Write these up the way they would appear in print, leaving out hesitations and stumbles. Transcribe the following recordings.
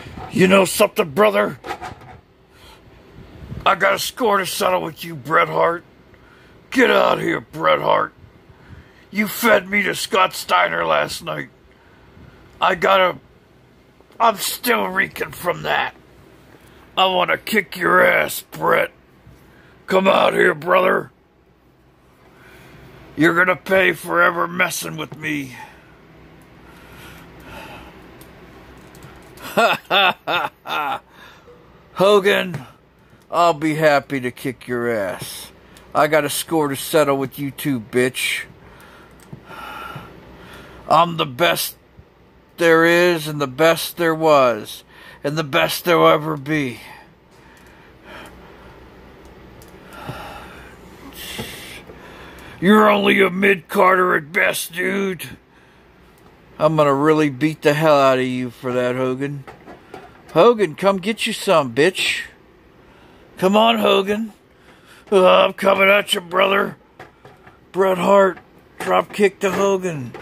You know something, brother? I got a score to settle with you, Bret Hart. Get out here, Bret Hart. You fed me to Scott Steiner last night. I'm still reeking from that. I want to kick your ass, Bret. Come out here, brother. You're gonna pay for ever messing with me. Ha ha ha ha. Hogan, I'll be happy to kick your ass. I got a score to settle with you too, bitch. I'm the best there is and the best there was and the best there'll ever be. You're only a mid-carder at best, dude. I'm gonna really beat the hell out of you for that, Hogan. Hogan, come get you some, bitch. Come on, Hogan. I'm coming at you, brother. Bret Hart, drop kick to Hogan.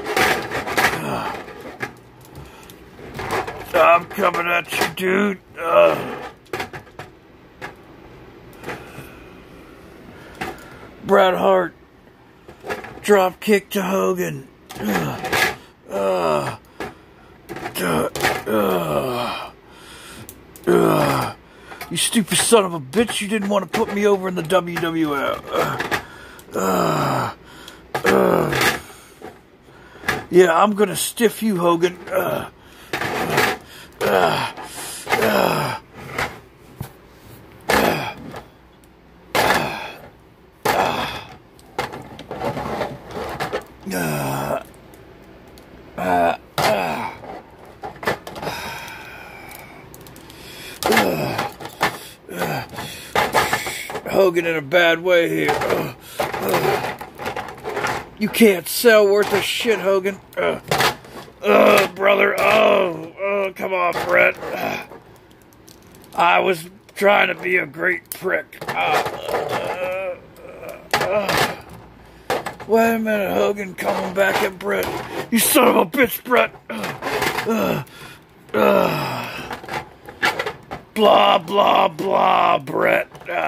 I'm coming at you, dude. Bret Hart, drop kick to Hogan. You stupid son of a bitch, you didn't want to put me over in the WWF. Yeah, I'm gonna stiff you, Hogan. Hogan in a bad way here. You can't sell worth a shit, Hogan. Brother. Come on, Bret. I was trying to be a great prick. Wait a minute, Hogan coming back at Bret. You son of a bitch, Bret. Blah, blah, blah, Bret.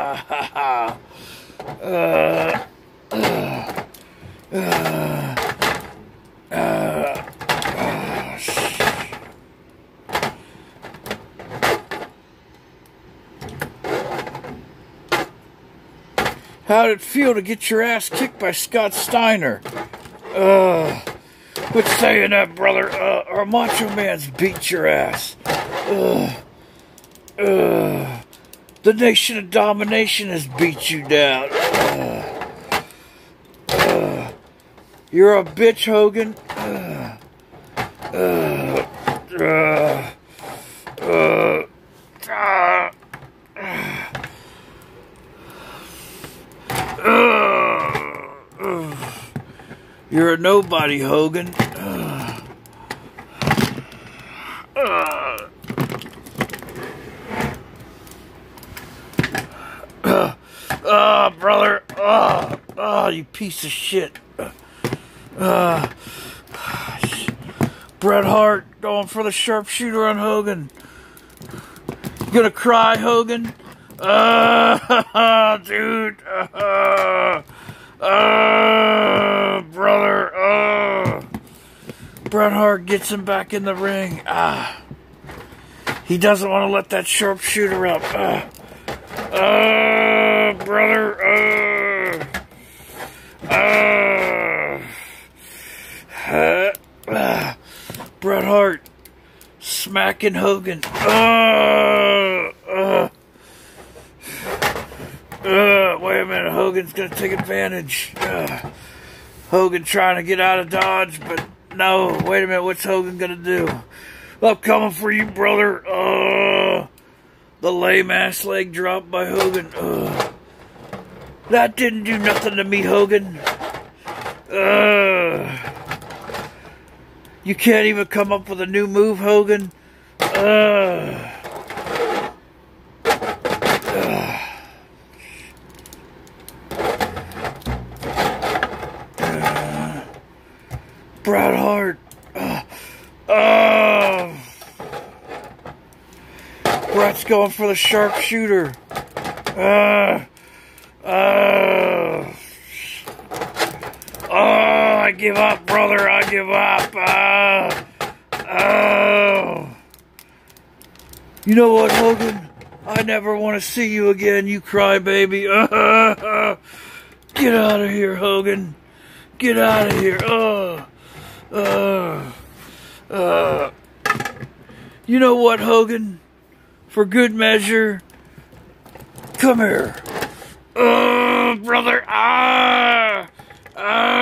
How'd it feel to get your ass kicked by Scott Steiner? Quit saying that, brother. Our Macho Man's beat your ass. The Nation of Domination has beat you down. You're a bitch, Hogan. You're a nobody, Hogan. Brother. You piece of shit. Bret Hart going for the sharpshooter on Hogan. You gonna cry, Hogan? Dude. Brother. Bret Hart gets him back in the ring. He doesn't want to let that sharpshooter up. Brother. Bret Hart smacking Hogan. Wait a minute, Hogan's gonna take advantage. Hogan trying to get out of Dodge, but no, wait a minute, what's Hogan gonna do? I'm coming for you, brother. The lame ass leg drop by Hogan. That didn't do nothing to me, Hogan. You can't even come up with a new move, Hogan. Bret Hart. Bret's going for the sharpshooter. Oh, I give up, brother. I give up. You know what, Hogan? I never want to see you again, you crybaby. Get out of here, Hogan. Get out of here. You know what, Hogan? For good measure, come here. Brother.